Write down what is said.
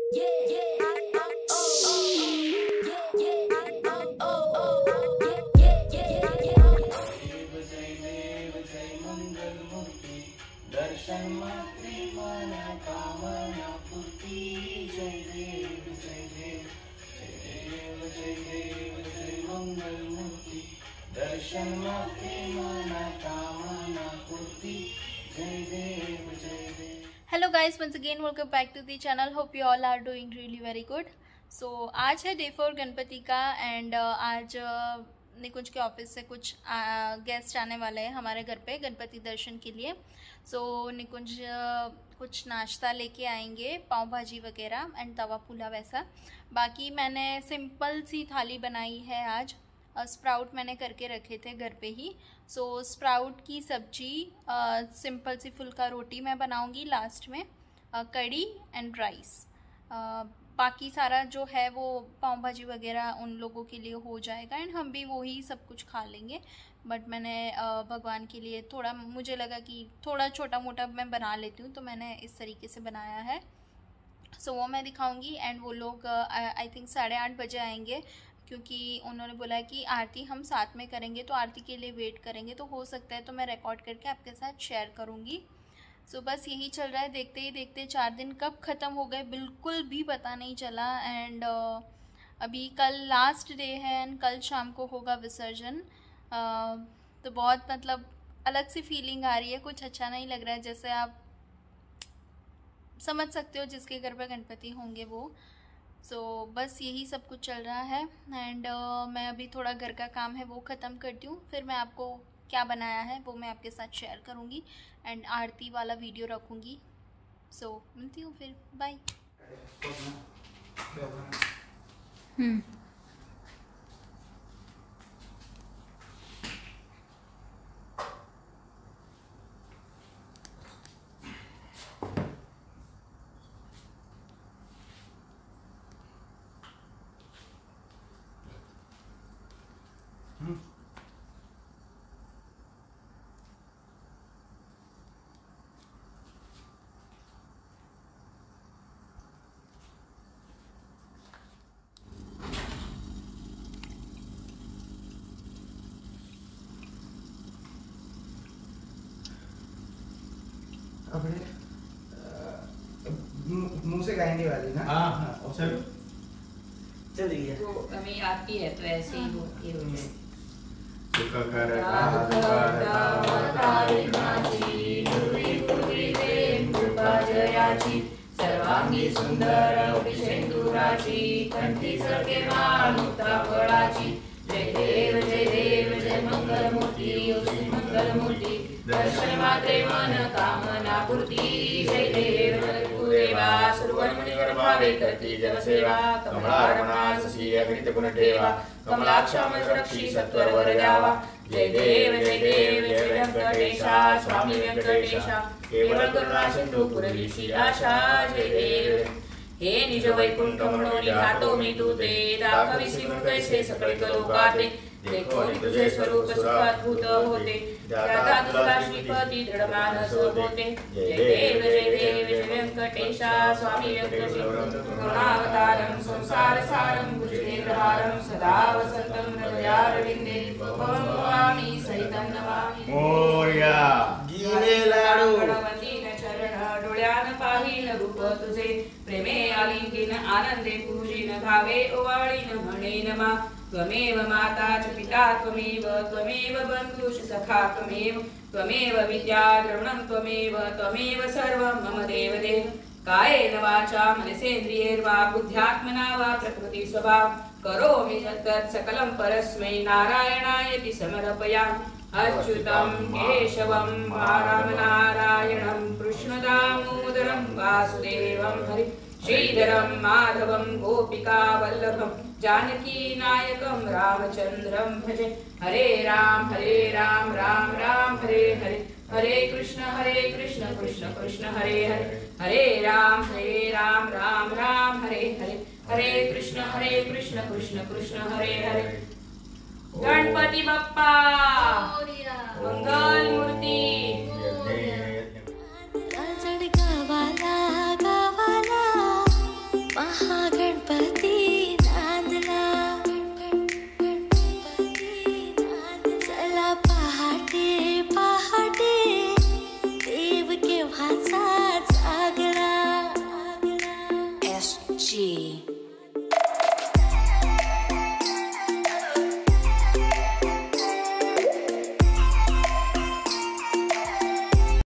दर्शन मात्रे मन कामना पूर्ति। जय देव जय देव जय देव जय देव जय मंगल मूर्ति। दर्शन मात्रे मन कामना पूर्ति। जय देव जय देव। Hello guys, once again welcome back to the channel. Hope you all are doing really very good. So आज है डे 4 गणपति का एंड आज निकुंज के ऑफिस से कुछ गेस्ट आने वाले हैं हमारे घर पे गणपति दर्शन के लिए। सो निकुंज कुछ नाश्ता लेके आएंगे, पाव भाजी वगैरह एंड तवा पुलाव वैसा। बाकी मैंने सिंपल सी थाली बनाई है आज। स्प्राउट मैंने करके रखे थे घर पे ही। सो स्प्राउट की सब्जी, सिंपल सी फुल्का रोटी मैं बनाऊंगी लास्ट में, कड़ी एंड राइस। बाकी सारा जो है वो पाव भाजी वगैरह उन लोगों के लिए हो जाएगा एंड हम भी वही सब कुछ खा लेंगे। बट मैंने भगवान के लिए थोड़ा, मुझे लगा कि थोड़ा छोटा मोटा मैं बना लेती हूँ, तो मैंने इस तरीके से बनाया है। सो वो मैं दिखाऊंगी एंड वो लोग आई थिंक 8:30 बजे आएंगे, क्योंकि उन्होंने बोला कि आरती हम साथ में करेंगे, तो आरती के लिए वेट करेंगे। तो हो सकता है तो मैं रिकॉर्ड करके आपके साथ शेयर करूँगी। सो बस यही चल रहा है। देखते ही देखते 4 दिन कब ख़त्म हो गए बिल्कुल भी पता नहीं चला। एंड अभी कल लास्ट डे है एंड कल शाम को होगा विसर्जन। तो बहुत मतलब अलग सी फीलिंग आ रही है, कुछ अच्छा नहीं लग रहा है। जैसे आप समझ सकते हो जिसके घर पे गणपति होंगे वो। सो बस यही सब कुछ चल रहा है एंड मैं अभी थोड़ा घर का काम है वो ख़त्म करती हूँ, फिर मैं आपको क्या बनाया है वो मैं आपके साथ शेयर करूँगी एंड आरती वाला वीडियो रखूँगी। सो मिलती हूँ फिर, बाय। मुंह से गाएंगे वाली ना। हाँ चलो चलिए। तो हमें आती है तो ऐसे ही होती है। सर्वांगी सुंदर विषेंदुराची कंठी सके मानुता फळाची। जय देव जय मंगल मूर्ती। दर्शन मात्रे मन कामना पूर्ती। जय देव गुरुदेवा सुरवरमणिवर भावे करती जगसेवा। कमलारमणा शशी अगणित गुण ठेवा। कमलाक्षाम रक्षी सत्वर वर द्यावा। जय देव जय व्यंकटेशा स्वामी व्यंकटेशा। केवळ करुणा सिंधू पुरवीसी आशा। जय देव हे निज वैकुंठ म्हणून निघातो मी तुझे। दाखविसी गुण कैसे सकळ लोकाते। देखो तुझे स्वरूप सुखाद्भुत होते। दाता तुला श्रीपती दृढ मानस होते। जय देव जय व्यंकटेशा स्वामी व्यंकटेशा। करुणावतारं संसार सारं भुजगेन्द्रहारं सदा वसन्तं हृदयारविन्दे। भवामी सहितं नमामि। मोरया गिरे लाडू वंदीन चरण डोळ्यान पाहिन रूप तुझे। प्रेमे आलिंगीन आनंदे पूजिन भावे ओवाळीन म्हणे नमा। त्वमेव माता च पिता त्वमेव बन्धुश्च सखा त्वमेव विद्या द्रविणं त्वमेव सर्वं मम देवदेव। कायेन वाचा मनसेन्द्रियैर्वा बुद्ध्यात्मना वा प्रकृति स्वभाव करोमि यत् सकलं परस्मै नारायणायति समर्पयामि। अच्युतं केशवं नारायणं कृष्णदामोदरं वासुदेवं हरि श्रीधरं माधवं गोपिका वल्लभं जानकी नायकं रामचंद्रं भजे। हरे राम राम राम हरे हरे। हरे कृष्ण कृष्ण कृष्ण हरे हरे। हरे राम राम राम हरे हरे। हरे कृष्ण कृष्ण कृष्ण हरे हरे। गणपति बप्पा मंगल मूर्ति।